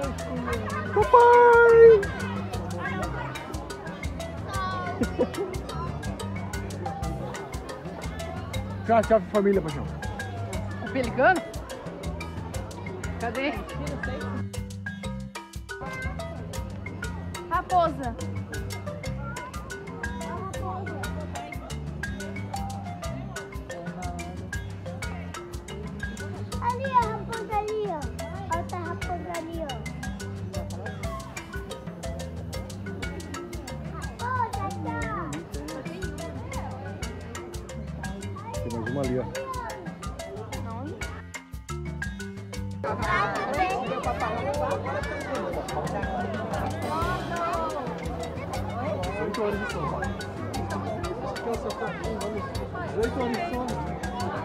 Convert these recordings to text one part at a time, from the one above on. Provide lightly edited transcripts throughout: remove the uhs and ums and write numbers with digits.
Papai! Tchau, tchau, família, paixão. O pelicano? Cadê? Raposa. Ali, a raposa ali, ó. Outra raposa ali, ó. Tem mais uma ali, ó. Oito horas de sono. Aqui é o seu corpinho, vamos. 8 horas de sono.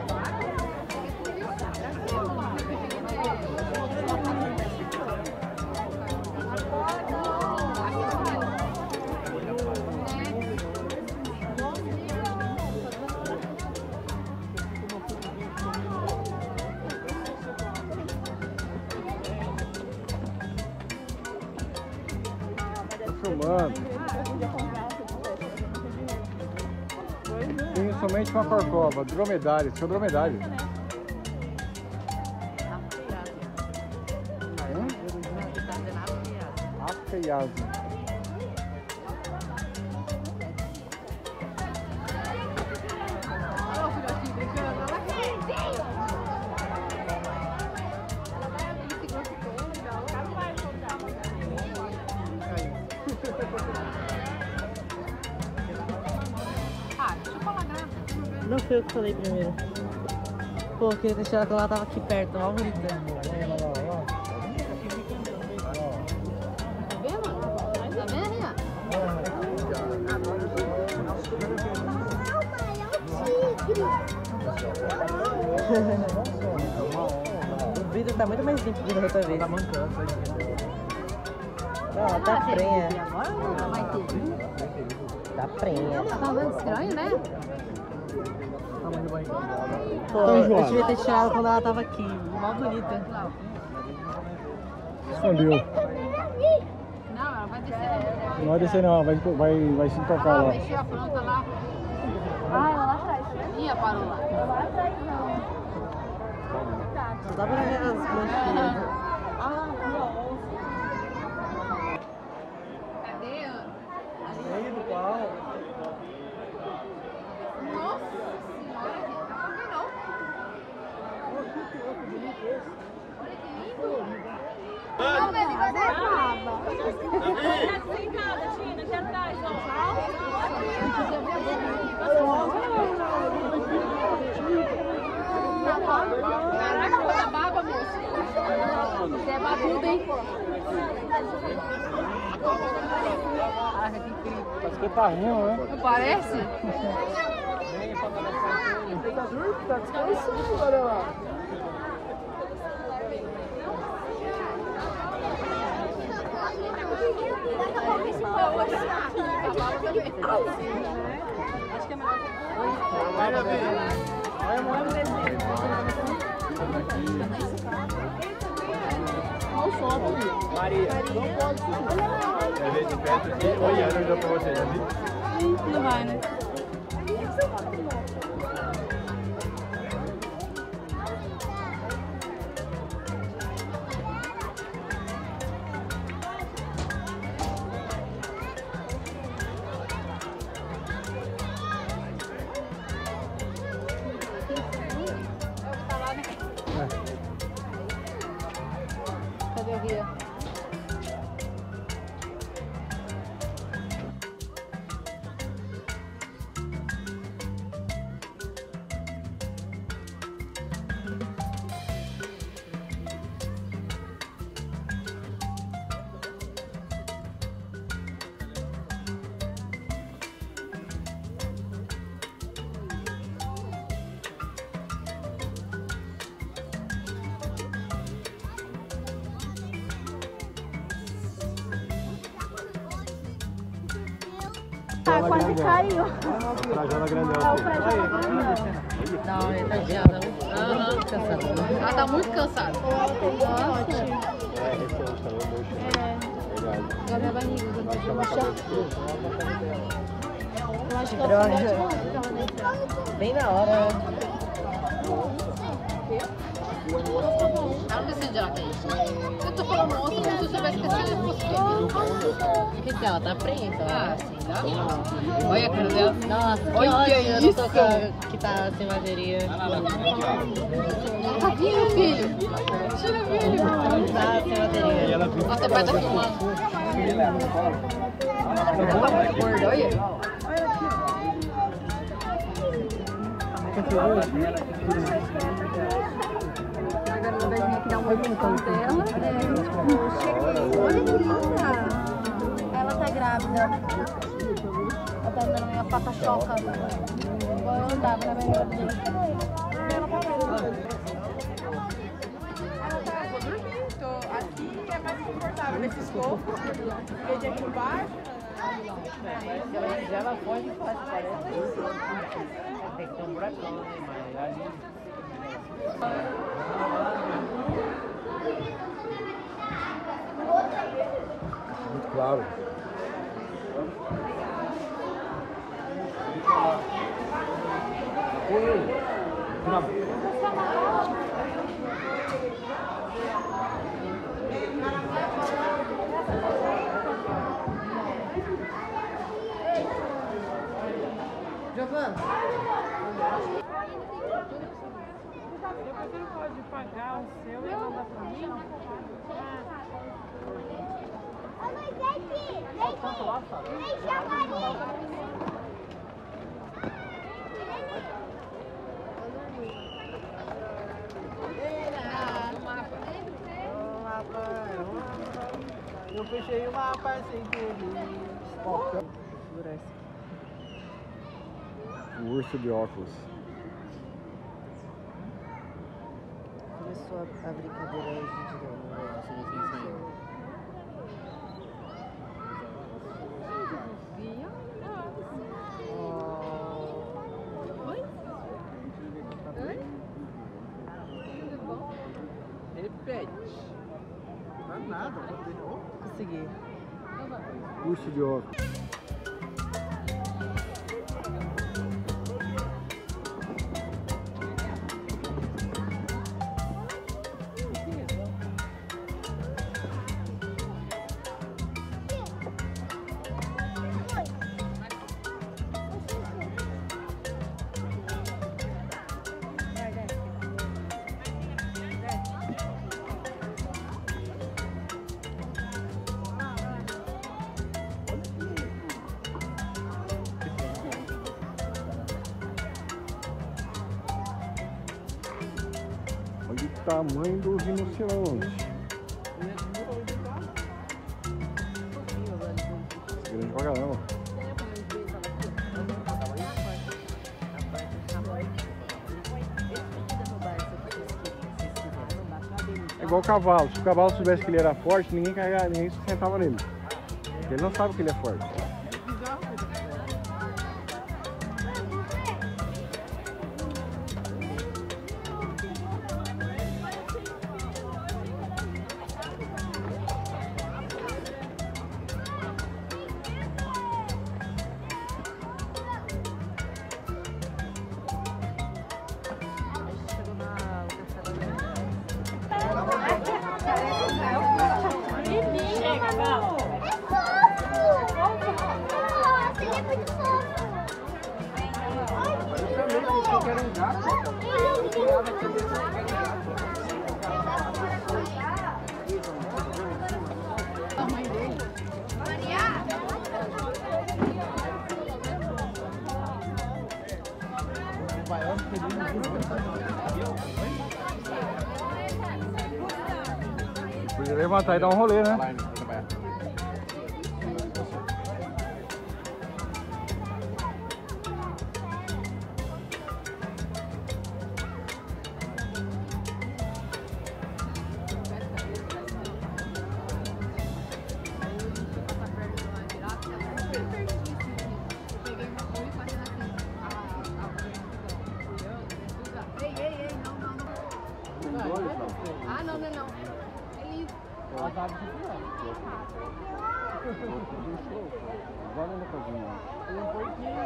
Filmando. Tem somente uma corcova, dromedário, seu dromedário. Afeiado. Não foi eu que falei primeiro. Pô, eu queria deixar ela quando ela tava aqui perto, ó, bonita. Tá vendo? Tá vendo aí, O vidro tá muito mais limpo do que da outra vez. Tá mancando. Não, ela tá prenha. Agora não vai ter. Tá prenha. Tá vendo estranho, né? Pô, eu devia ter tirado quando ela tava aqui. Mó bonita. Escondeu. Não, ela vai descer. Não vai descer não, vai se tocar lá. Mexer a planta lá. Ah, ela lá atrás. Ih, parou lá. Lá atrás não. Só dá pra ver as manchinhas. Cadê, Ana? Aí do pau. Nossa senhora, não dá pra ver não. Olha que lindo. Não, ele vai dar raba. Sem casa, Tina, aqui atrás, ó. Caraca, quanta baba, moço. Você é babudo, hein? Caraca, que incrível. Parece que tá rindo, né? Não parece? Tá descansando, olha lá. Acho que é melhor. Maria, não pode subir. É ver de perto aqui, olhando já pra você, já viu? Não vai, né? Cadê o guia? Ah, quase caiu. Trajana grandão. Não, ele tá gelado. Aham, cansado. Ela tá muito cansada. Ótimo. É, esse é o a minha barriga, eu gosto de puxar. Eu acho que droga. Bem na hora. Ela não precisa de quente. Eu tô falando osso, como se eu soubesse que ela fosse quente. Que ela tá preta, ó. Ah, sim, dá. Olha a cara dela. Nossa, que Olha ótimo, eu não tô isso. que tá sem bateria. Cadê meu filho? Tira filho. Não tá sem bateria. Nossa, o pai tá filmando. Ela tá muito gorda, olha. Agora ela vai vir aqui dar um oi pro cão dela. Olha que linda. Ela tá grávida. Ela tá andando meio patachoca. Igual eu andava na minha gravidez. Vou dormir, tô aqui é mais confortável nesse escopo, porque de aqui embaixo. Já ela pode fazer, parece. Tem que ter um buracão, né? Mas ali. Muito claro. Giovana. Depois ele pode pagar o seu e mandar pra mim. Eu fechei o mapa sem querer. O urso de óculos. Começou a brincadeira aí, gente, do negócio de saiu. Repete. Não é nada, Consegui. Urso de óculos. Olha o tamanho do rinoceronte. Grande pra caramba. É igual o cavalo. Se o cavalo soubesse que ele era forte, ninguém carregava, ninguém se sentava nele. Porque ele não sabe que ele é forte. Podia levantar e dar um rolê, né? Ah, não, não, não. Ele... Vai na cozinha. Tem um porquinho.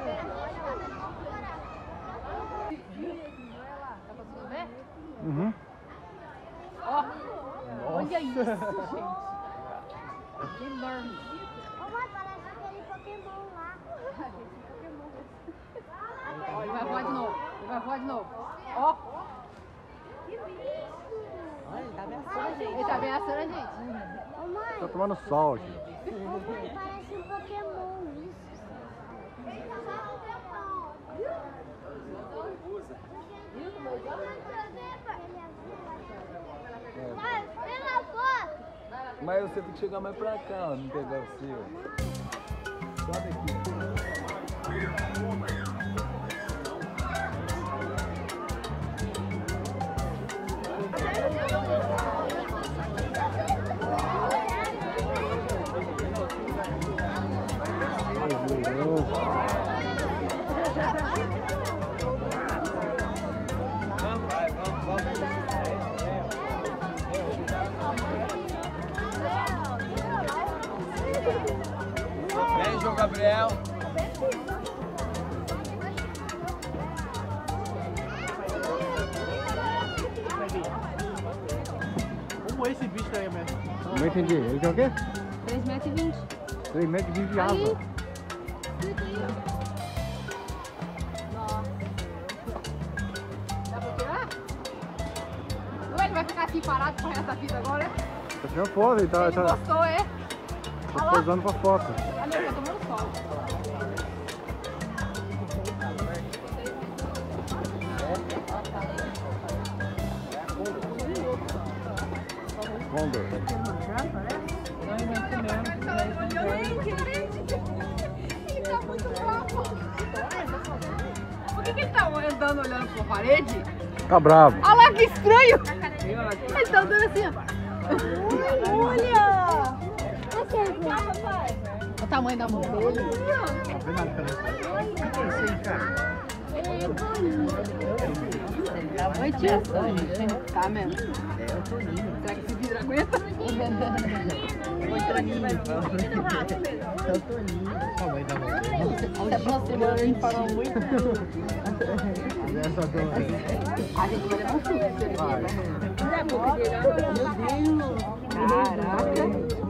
Dá pra você ver? Uhum. Ó, olha isso, gente. Que enorme. Mamãe, parece aquele Pokémon lá. Ó, ele vai voar de novo. Ele vai voar de novo. Ó. Olha, ele tá ameaçando a gente. Ele tá ameaçando a gente. Mamãe, Tá tomando sol aqui. parece um Pokémon isso. Pai, pega foto. Mas você tem que chegar mais pra cá, ó, não pegar o seu. Sobe aqui. Vem, João Gabriel. Como esse bicho aí, mesmo? Não entendi. Ele tem o quê? 3,20 m. 3 metros de asa. Escrito aí, ó. Nossa. Dá pra tirar? Ué, ele vai ficar assim parado com essa vida agora? Tá tirando foto, ele tá Gostou, é? posando pra foto. Olha, ele tá tomando sol. Condor. Ele tá muito bravo. Por que ele tá andando olhando pra parede? Tá bravo. Olha lá que estranho! Ele tá andando assim, ó. Olha! O tamanho da mão dele. Oi, tio. Tá mesmo? Será que esse vidro aguenta? Oi, Toninho. É o Toninho. Tamanho da mão. Você aproximou e falou muito. A gente vai levar um chute. Meu Deus. Caraca.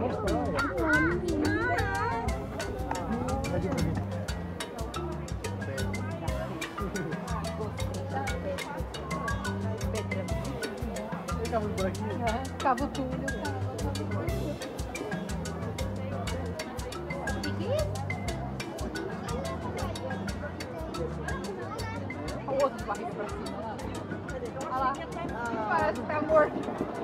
Cabo Túlio. Olha o outro de barriga pra cima. Olha lá. Parece que tá morto.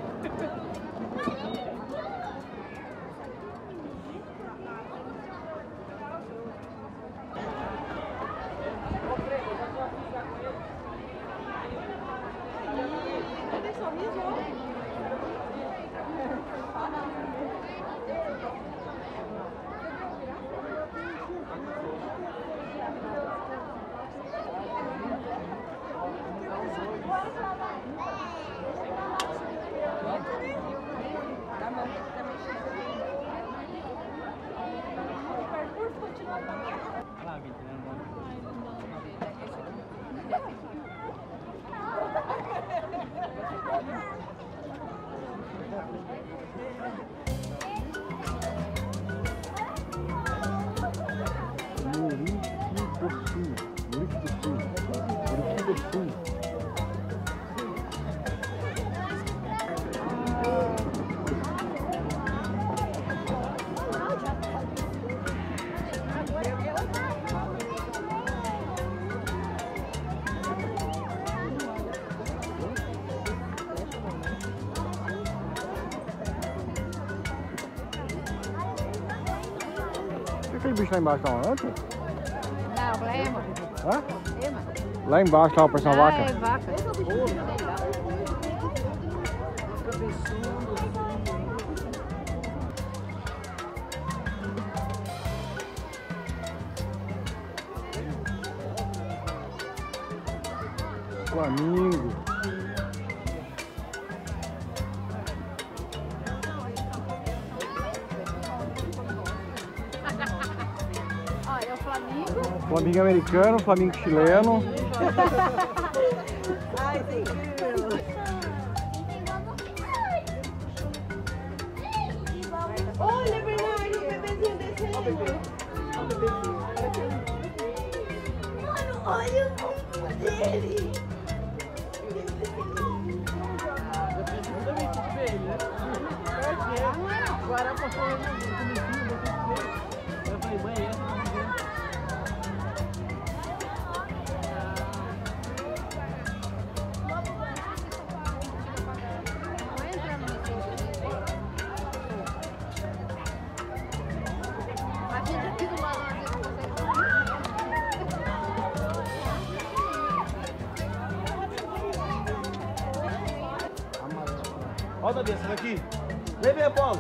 Aquele bicho lá embaixo tá onde? Não, lá é ema. Hã? Ema. Lá embaixo tá aparecendo uma vaca. É vaca. Esse é o bicho que tem lá. Flamingo. Flamingo americano, flamingo chileno. Ai, que incrível. Olha, Bernardo, o bebezinho descendo. Mano, olha o corpo dele. Agora passou no comecinho, eu falei, mãe, essa não vem. Olha o Davi, essa daqui. Vem ver, Paulo.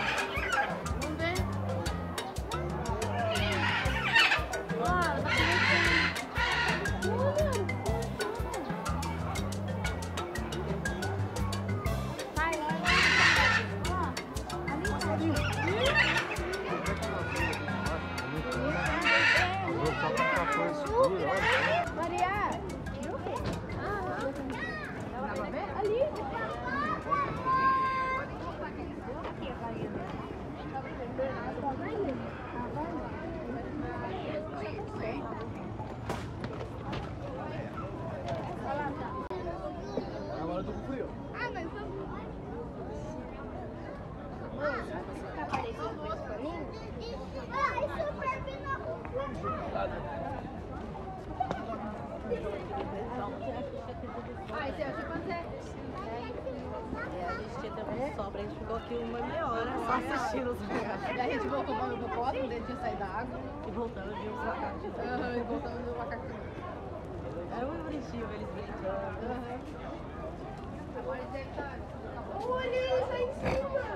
Agora eu tô com frio. A gente tinha tempo de sobra, a gente ficou aqui uma meia hora só assistindo os macacos. E a gente voltou para o propósito, ele tinha saído da água. E voltando a ver os macacos. E voltamos no macaco. Era muito bonitinho eles brincando. Olha, ele tá em cima.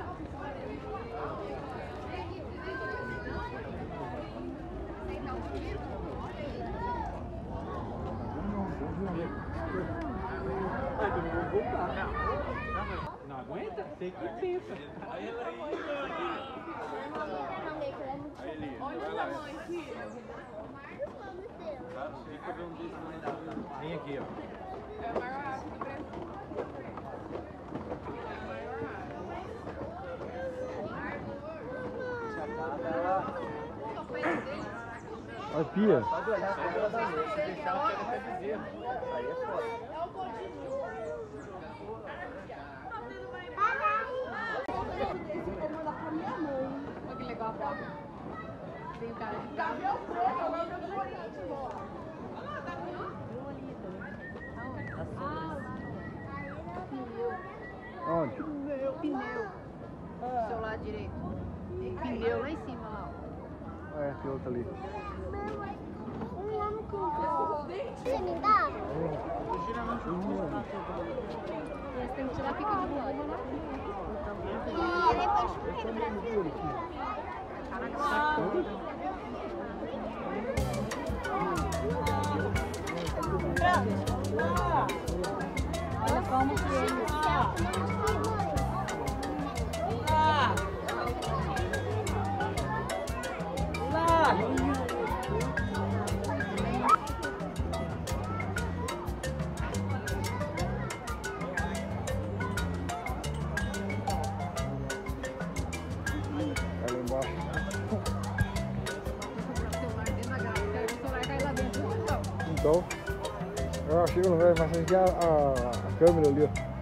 Não aguenta? Tem que pensa. Olha o tamanho, filho. Vem aqui, ó. É o maior ave do Brasil. Olha a pia. Pode olhar pra ela da mesa. Se deixar, ela pega até bezerro. Aí é foda. Olha que legal a prova. Tem o cara de carro. Onde? Pneu. Do seu lado direito. Tem pneu lá em cima, lá. Ó. É, tem outro ali. Um homem com você me dá? Esse tem que tirar a pica de bola. E depois fui no Brasil. Olha como que ele... Vai lá embaixo. Então, eu achei que não vai massagear a câmera ali, ó.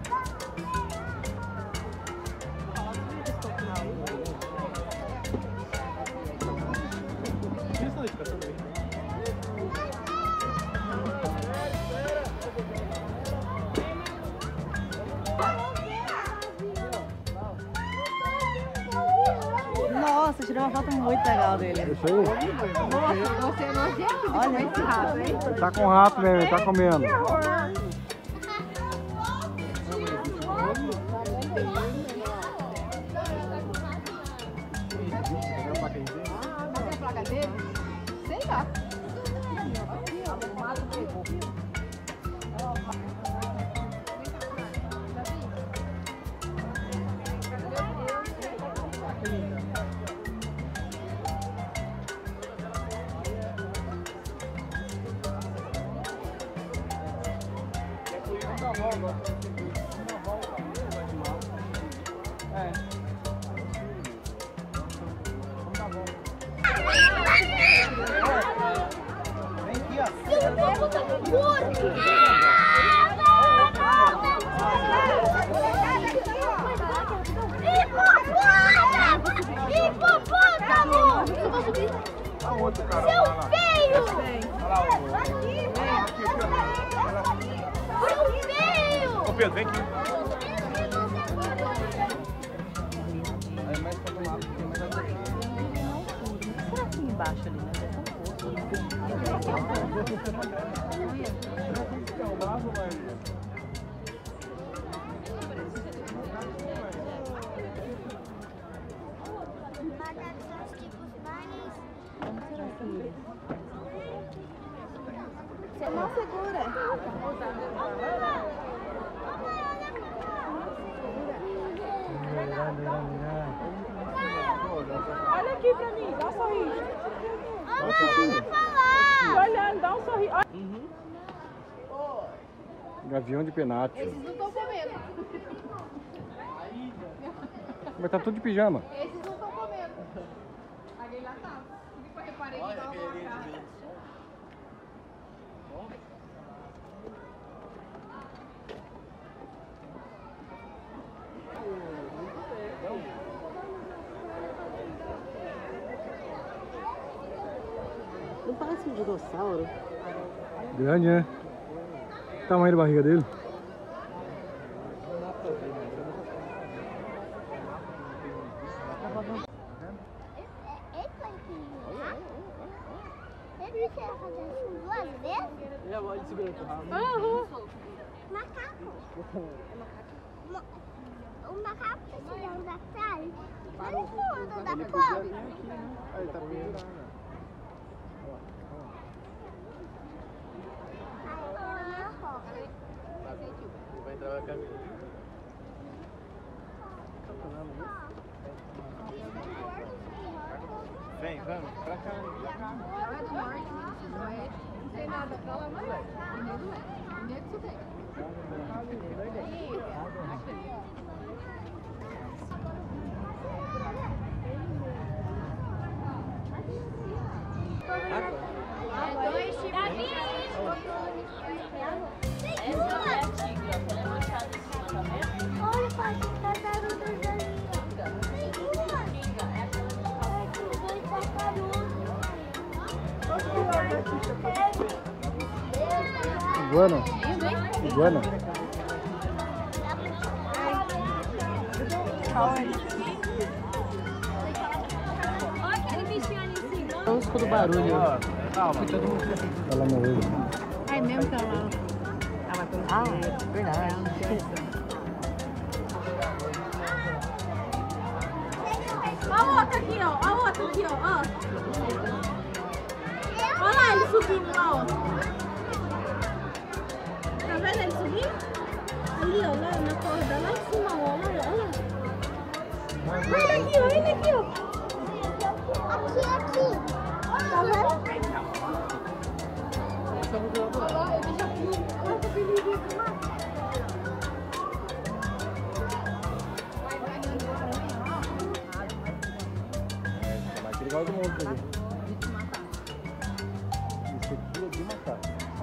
Nossa, tirei uma foto muito legal dele. Isso aí. Nossa, você é nojento de comer esse rato, hein? Ele tá com rato mesmo, ele tá comendo. Cadê a placa dele? Sei lá. Seu feio! Seu feio! Ô Pedro, vem aqui. Será que embaixo ali, né? Você não segura. Olha aqui pra mim, dá um sorriso. Tô olhando, dá um sorriso. Gavião de penacho. Esses não estão comendo. Mas tá tudo de pijama. Esses não estão comendo. Alguém lá tá. Depois reparei que tava uma Não parece um dinossauro? Grande, né? O tamanho da barriga dele. Ele quer fazer isso 2 vezes? Já pode segurar o rabo. Macaco. O macaco precisa andar atrás. Mas ele não anda da cobra. Aí tá pendurado. Vai entrar na camisa. Vem, vamos, pra cá. Não tem nada pra lá, mas nem isso tem. É 2 tipos de Olha, pai, tartarugas ali. Iguana. Iguana. Olha aquele bichinho ali em cima. Não escuta o barulho. Ela morreu. É mesmo que ela... Ah, é verdade. Olha a outra aqui, ó. Olha a outra aqui, ó. Olha lá ele subindo lá, ó. Tá vendo ele subindo? Ali, ó, lá na corda, lá em cima, ó. Olha aqui, ó. Ele aqui, ó. Aqui. Tá vendo? Olha lá, ele já viu. Olha que perigo do mar. Mais perigoso do mundo, isso aqui é de matar.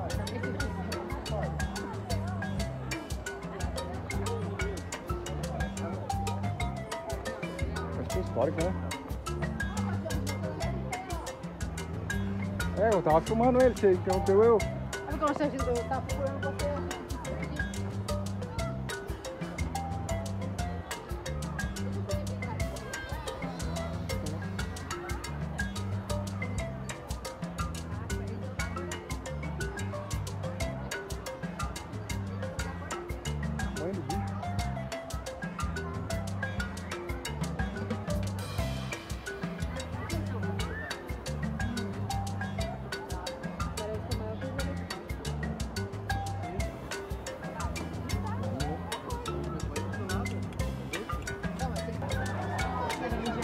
Acho que é histórico, né? É, eu tava filmando ele, você interrompeu eu. Olha como você tá procurando você. Mãe do bicho.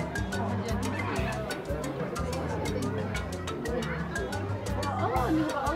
Olha, amigo.